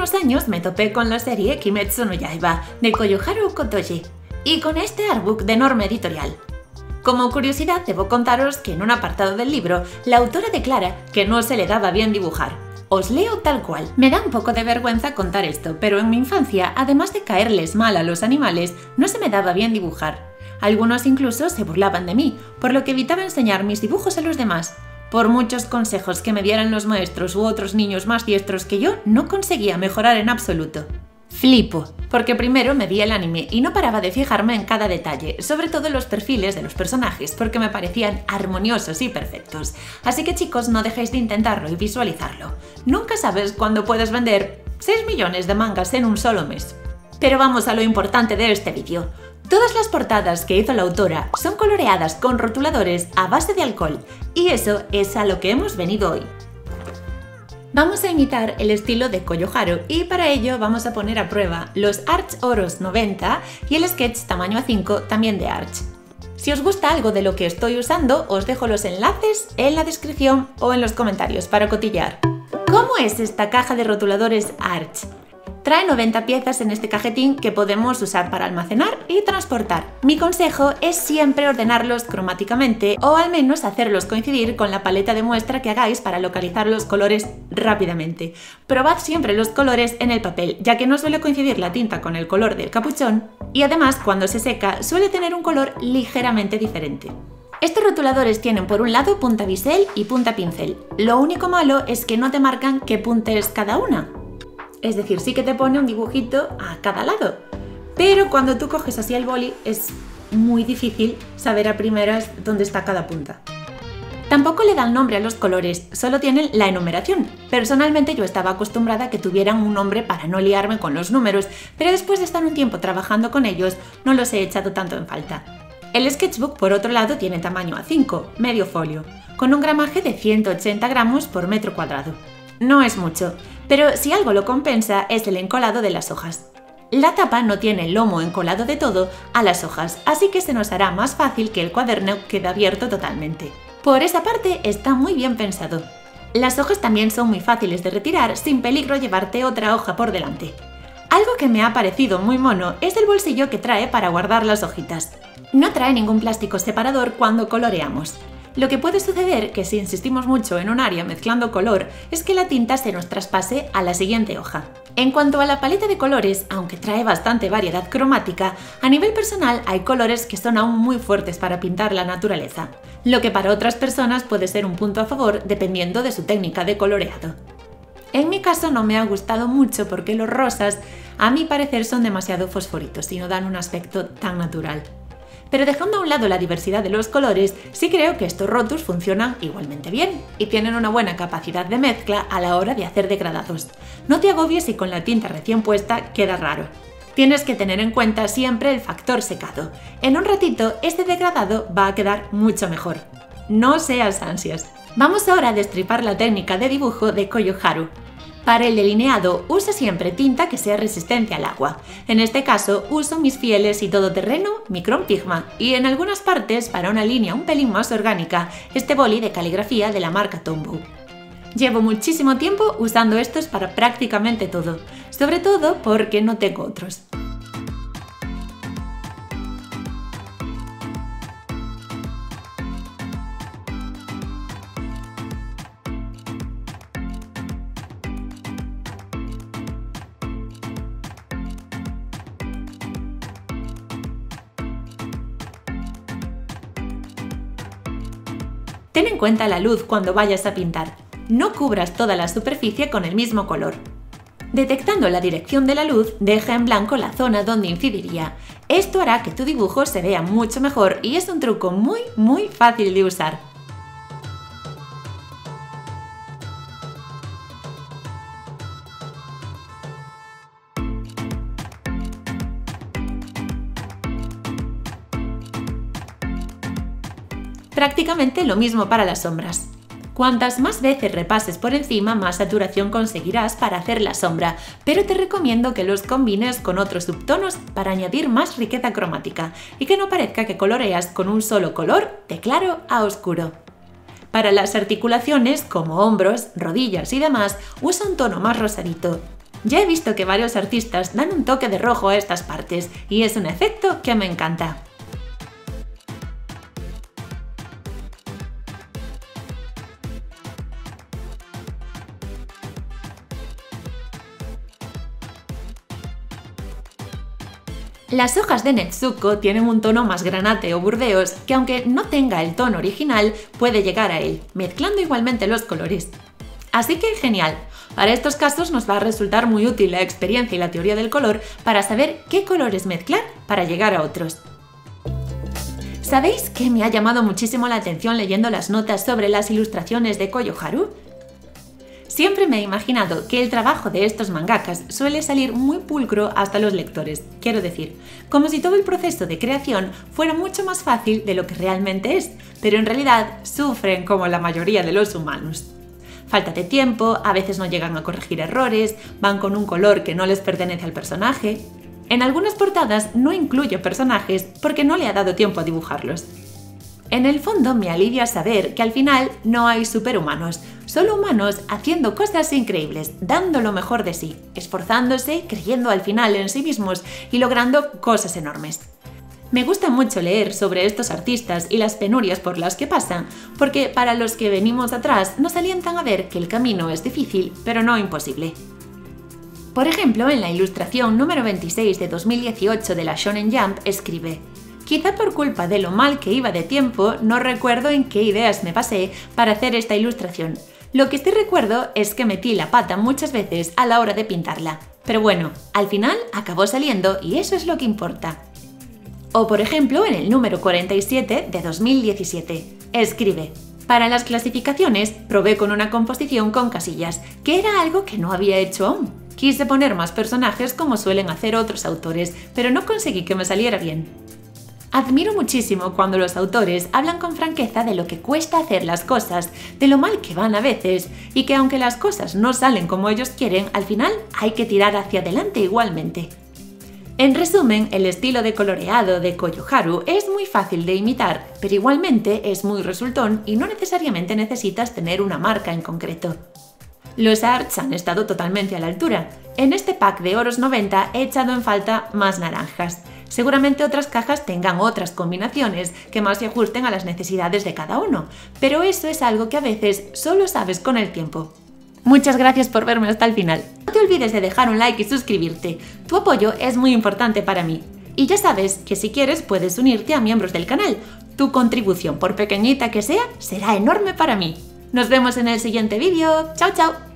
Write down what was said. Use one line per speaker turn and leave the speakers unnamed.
unos años me topé con la serie Kimetsu no Yaiba de Koyoharu Kotoji y con este artbook de enorme editorial. Como curiosidad, debo contaros que en un apartado del libro, la autora declara que no se le daba bien dibujar. Os leo tal cual. Me da un poco de vergüenza contar esto, pero en mi infancia, además de caerles mal a los animales, no se me daba bien dibujar. Algunos incluso se burlaban de mí, por lo que evitaba enseñar mis dibujos a los demás. Por muchos consejos que me dieran los maestros u otros niños más diestros que yo, no conseguía mejorar en absoluto. Flipo, porque primero me vi el anime y no paraba de fijarme en cada detalle, sobre todo los perfiles de los personajes, porque me parecían armoniosos y perfectos. Así que chicos, no dejéis de intentarlo y visualizarlo. Nunca sabes cuándo puedes vender 6 millones de mangas en un solo mes. Pero vamos a lo importante de este vídeo. Todas las portadas que hizo la autora son coloreadas con rotuladores a base de alcohol, y eso es a lo que hemos venido hoy. Vamos a imitar el estilo de Koyoharu y para ello vamos a poner a prueba los Arch Oros 90 y el sketch tamaño A5 también de Arch. Si os gusta algo de lo que estoy usando, os dejo los enlaces en la descripción o en los comentarios para cotillear. ¿Cómo es esta caja de rotuladores Arch? Trae 90 piezas en este cajetín que podemos usar para almacenar y transportar. Mi consejo es siempre ordenarlos cromáticamente o al menos hacerlos coincidir con la paleta de muestra que hagáis para localizar los colores rápidamente. Probad siempre los colores en el papel, ya que no suele coincidir la tinta con el color del capuchón y además cuando se seca suele tener un color ligeramente diferente. Estos rotuladores tienen por un lado punta bisel y punta pincel. Lo único malo es que no te marcan qué punta es cada una. Es decir, sí que te pone un dibujito a cada lado, pero cuando tú coges así el boli es muy difícil saber a primeras dónde está cada punta. Tampoco le dan nombre a los colores, solo tienen la enumeración. Personalmente yo estaba acostumbrada a que tuvieran un nombre para no liarme con los números, pero después de estar un tiempo trabajando con ellos no los he echado tanto en falta. El sketchbook, por otro lado, tiene tamaño A5, medio folio, con un gramaje de 180 gramos por metro cuadrado. No es mucho, pero si algo lo compensa es el encolado de las hojas. La tapa no tiene el lomo encolado de todo a las hojas, así que se nos hará más fácil que el cuaderno quede abierto totalmente. Por esa parte está muy bien pensado. Las hojas también son muy fáciles de retirar sin peligro llevarte otra hoja por delante. Algo que me ha parecido muy mono es el bolsillo que trae para guardar las hojitas. No trae ningún plástico separador cuando coloreamos. Lo que puede suceder, que si insistimos mucho en un área mezclando color, es que la tinta se nos traspase a la siguiente hoja. En cuanto a la paleta de colores, aunque trae bastante variedad cromática, a nivel personal hay colores que son aún muy fuertes para pintar la naturaleza, lo que para otras personas puede ser un punto a favor dependiendo de su técnica de coloreado. En mi caso no me ha gustado mucho porque los rosas, a mi parecer, son demasiado fosforitos y no dan un aspecto tan natural. Pero dejando a un lado la diversidad de los colores, sí creo que estos rotus funcionan igualmente bien y tienen una buena capacidad de mezcla a la hora de hacer degradados. No te agobies si con la tinta recién puesta queda raro. Tienes que tener en cuenta siempre el factor secado. En un ratito este degradado va a quedar mucho mejor. No seas ansias. Vamos ahora a destripar la técnica de dibujo de Koyoharu. Para el delineado usa siempre tinta que sea resistente al agua. En este caso uso mis fieles y todoterreno Micron Pigma y en algunas partes, para una línea un pelín más orgánica, este boli de caligrafía de la marca Tombow. Llevo muchísimo tiempo usando estos para prácticamente todo, sobre todo porque no tengo otros. Ten en cuenta la luz cuando vayas a pintar. No cubras toda la superficie con el mismo color. Detectando la dirección de la luz, deja en blanco la zona donde incidiría. Esto hará que tu dibujo se vea mucho mejor y es un truco muy fácil de usar. Prácticamente lo mismo para las sombras. Cuantas más veces repases por encima, más saturación conseguirás para hacer la sombra, pero te recomiendo que los combines con otros subtonos para añadir más riqueza cromática y que no parezca que coloreas con un solo color de claro a oscuro. Para las articulaciones, como hombros, rodillas y demás, usa un tono más rosadito. Ya he visto que varios artistas dan un toque de rojo a estas partes y es un efecto que me encanta. Las hojas de Netsuko tienen un tono más granate o burdeos que, aunque no tenga el tono original, puede llegar a él, mezclando igualmente los colores. Así que genial. Para estos casos nos va a resultar muy útil la experiencia y la teoría del color para saber qué colores mezclar para llegar a otros. ¿Sabéis qué me ha llamado muchísimo la atención leyendo las notas sobre las ilustraciones de Koyo Haru? Siempre me he imaginado que el trabajo de estos mangakas suele salir muy pulcro hasta los lectores, quiero decir, como si todo el proceso de creación fuera mucho más fácil de lo que realmente es, pero en realidad sufren como la mayoría de los humanos. Falta de tiempo, a veces no llegan a corregir errores, van con un color que no les pertenece al personaje. En algunas portadas no incluyo personajes porque no le ha dado tiempo a dibujarlos. En el fondo me alivia saber que al final no hay superhumanos, solo humanos haciendo cosas increíbles, dando lo mejor de sí, esforzándose, creyendo al final en sí mismos y logrando cosas enormes. Me gusta mucho leer sobre estos artistas y las penurias por las que pasan, porque para los que venimos atrás nos alientan a ver que el camino es difícil, pero no imposible. Por ejemplo, en la ilustración número 26 de 2018 de la Shonen Jump escribe: quizá por culpa de lo mal que iba de tiempo, no recuerdo en qué ideas me pasé para hacer esta ilustración. Lo que sí recuerdo es que metí la pata muchas veces a la hora de pintarla. Pero bueno, al final acabó saliendo y eso es lo que importa. O por ejemplo, en el número 47 de 2017, escribe: para las clasificaciones probé con una composición con casillas, que era algo que no había hecho aún. Quise poner más personajes como suelen hacer otros autores, pero no conseguí que me saliera bien. Admiro muchísimo cuando los autores hablan con franqueza de lo que cuesta hacer las cosas, de lo mal que van a veces, y que aunque las cosas no salen como ellos quieren, al final hay que tirar hacia adelante igualmente. En resumen, el estilo de coloreado de Koyo Haru es muy fácil de imitar, pero igualmente es muy resultón y no necesariamente necesitas tener una marca en concreto. Los arts han estado totalmente a la altura. En este pack de Oros 90 he echado en falta más naranjas. Seguramente otras cajas tengan otras combinaciones que más se ajusten a las necesidades de cada uno, pero eso es algo que a veces solo sabes con el tiempo. Muchas gracias por verme hasta el final. No te olvides de dejar un like y suscribirte. Tu apoyo es muy importante para mí. Y ya sabes que si quieres puedes unirte a miembros del canal. Tu contribución, por pequeñita que sea, será enorme para mí. Nos vemos en el siguiente vídeo. ¡Chao, chao!